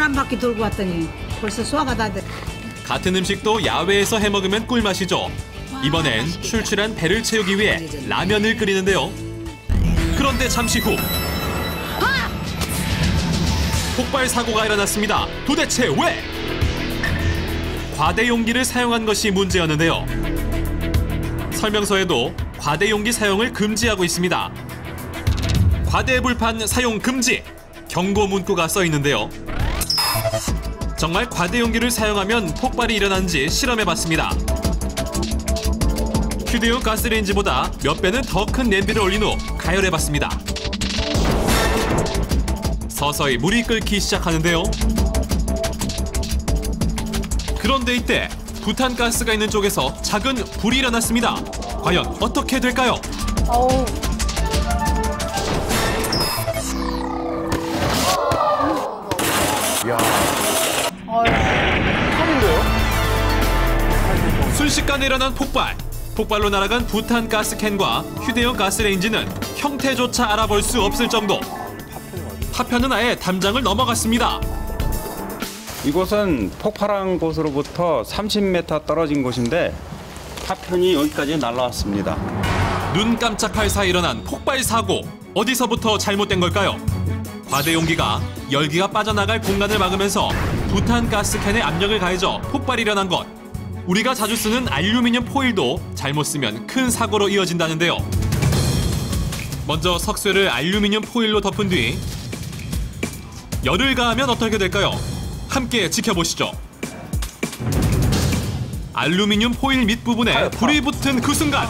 한 바퀴 돌고 왔더니 벌써 소화가 다 돼. 같은 음식도 야외에서 해먹으면 꿀맛이죠. 이번엔 출출한 배를 채우기 위해 라면을 끓이는데요. 그런데 잠시 후 폭발 사고가 일어났습니다. 도대체 왜? 과대 용기를 사용한 것이 문제였는데요. 설명서에도 과대 용기 사용을 금지하고 있습니다. 과대 불판 사용 금지! 경고 문구가 써 있는데요. 정말 과대 용기를 사용하면 폭발이 일어나는지 실험해봤습니다. 휴대용 가스레인지보다 몇 배는 더 큰 냄비를 올린 후 가열해봤습니다. 서서히 물이 끓기 시작하는데요. 그런데 이때 부탄가스가 있는 쪽에서 작은 불이 일어났습니다. 과연 어떻게 될까요? 어우. 이야. 처음인데요? 순식간에 일어난 폭발. 폭발로 날아간 부탄가스캔과 휴대용 가스레인지는 형태조차 알아볼 수 없을 정도. 파편은 아예 담장을 넘어갔습니다. 이곳은 폭발한 곳으로부터 30m 떨어진 곳인데 파편이 여기까지 날아왔습니다. 눈 깜짝할 사이 일어난 폭발 사고. 어디서부터 잘못된 걸까요? 과대 용기가 열기가 빠져나갈 공간을 막으면서 부탄가스캔에 압력을 가해져 폭발이 일어난 것. 우리가 자주 쓰는 알루미늄 포일도 잘못 쓰면 큰 사고로 이어진다는데요. 먼저 석쇠를 알루미늄 포일로 덮은 뒤 열을 가하면 어떻게 될까요? 함께 지켜보시죠. 알루미늄 포일 밑부분에 불이 붙은 그 순간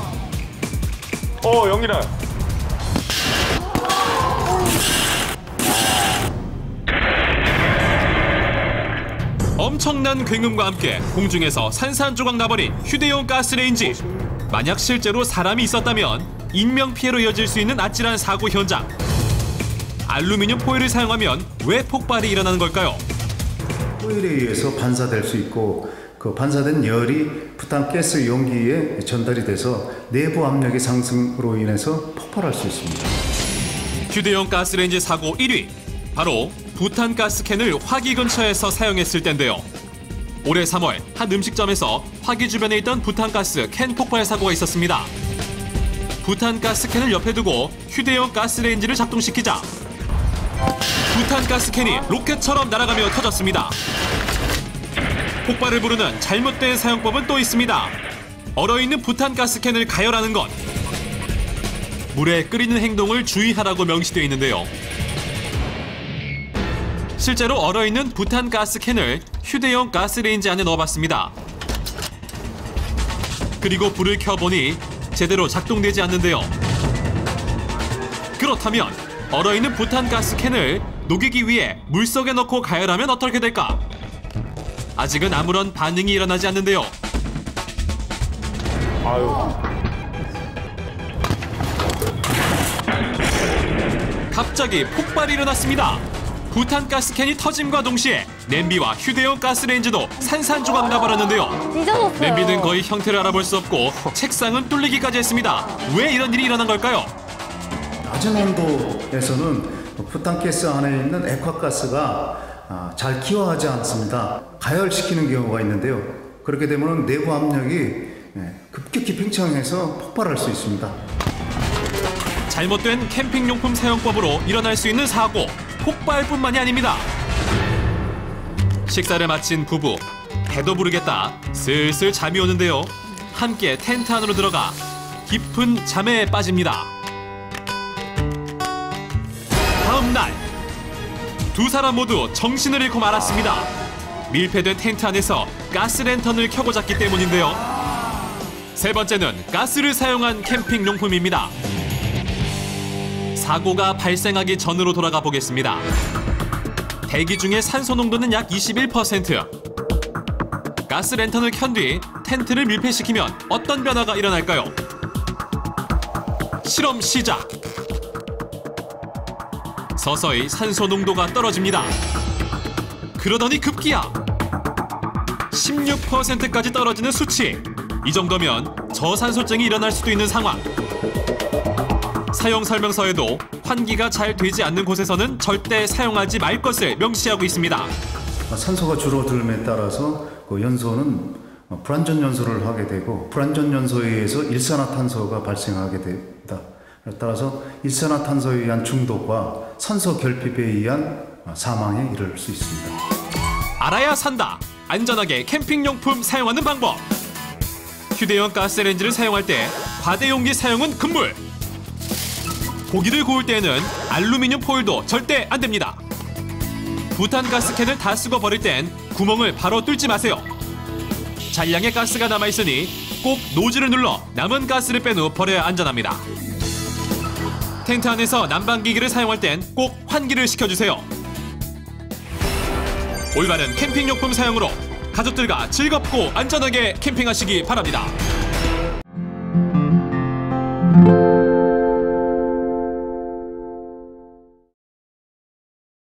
영일아. 엄청난 굉음과 함께 공중에서 산산조각 나버린 휴대용 가스레인지. 만약 실제로 사람이 있었다면 인명피해로 이어질 수 있는 아찔한 사고 현장. 알루미늄 포일을 사용하면 왜 폭발이 일어나는 걸까요? 포일에 의해서 반사될 수 있고 그 반사된 열이 부탄가스 용기에 전달이 돼서 내부 압력의 상승으로 인해서 폭발할 수 있습니다. 휴대용 가스레인지 사고 1위. 바로 부탄가스캔을 화기 근처에서 사용했을 때인데요. 올해 3월 한 음식점에서 화기 주변에 있던 부탄가스 캔 폭발 사고가 있었습니다. 부탄가스캔을 옆에 두고 휴대용 가스레인지를 작동시키자 부탄가스캔이 로켓처럼 날아가며 터졌습니다. 폭발을 부르는 잘못된 사용법은 또 있습니다. 얼어있는 부탄가스캔을 가열하는 것. 물에 끓이는 행동을 주의하라고 명시되어 있는데요. 실제로 얼어있는 부탄가스캔을 휴대용 가스레인지 안에 넣어봤습니다. 그리고 불을 켜보니 제대로 작동되지 않는데요. 그렇다면 얼어있는 부탄가스캔을 녹이기 위해 물속에 넣고 가열하면 어떻게 될까? 아직은 아무런 반응이 일어나지 않는데요. 갑자기 폭발이 일어났습니다. 부탄가스캔이 터짐과 동시에 냄비와 휴대용 가스레인지도 산산조각 나버렸는데요. 찢어졌어요. 냄비는 거의 형태를 알아볼 수 없고 책상은 뚫리기까지 했습니다. 왜 이런 일이 일어난 걸까요? 낮은 온도에서는 부탄가스 안에 있는 액화가스가 잘 기화하지 않습니다. 가열시키는 경우가 있는데요. 그렇게 되면 내부 압력이 급격히 팽창해서 폭발할 수 있습니다. 잘못된 캠핑용품 사용법으로 일어날 수 있는 사고, 폭발뿐만이 아닙니다. 식사를 마친 부부, 배도 부르겠다 슬슬 잠이 오는데요. 함께 텐트 안으로 들어가 깊은 잠에 빠집니다. 다음 날 두 사람 모두 정신을 잃고 말았습니다. 밀폐된 텐트 안에서 가스 랜턴을 켜고 잤기 때문인데요. 세 번째는 가스를 사용한 캠핑용품입니다. 사고가 발생하기 전으로 돌아가 보겠습니다. 대기 중에 산소 농도는 약 21%. 가스 랜턴을 켠 뒤 텐트를 밀폐시키면 어떤 변화가 일어날까요? 실험 시작! 서서히 산소 농도가 떨어집니다. 그러더니 급기야! 16%까지 떨어지는 수치! 이 정도면 저산소증이 일어날 수도 있는 상황. 사용 설명서에도 환기가 잘 되지 않는 곳에서는 절대 사용하지 말 것을 명시하고 있습니다. 산소가 줄어들음에 따라서 그 연소는 불완전 연소를 하게 되고 불완전 연소에 의해서 일산화탄소가 발생하게 됩니다. 따라서 일산화탄소에 의한 중독과 산소 결핍에 의한 사망에 이를 수 있습니다. 알아야 산다. 안전하게 캠핑용품 사용하는 방법. 휴대용 가스레인지를 사용할 때 과대용기 사용은 금물. 고기를 구울 때에는 알루미늄 포일도 절대 안 됩니다. 부탄가스캔을 다 쓰고 버릴 땐 구멍을 바로 뚫지 마세요. 잔량의 가스가 남아있으니 꼭 노즐을 눌러 남은 가스를 뺀 후 버려야 안전합니다. 텐트 안에서 난방기기를 사용할 땐 꼭 환기를 시켜주세요. 올바른 캠핑용품 사용으로 가족들과 즐겁고 안전하게 캠핑하시기 바랍니다.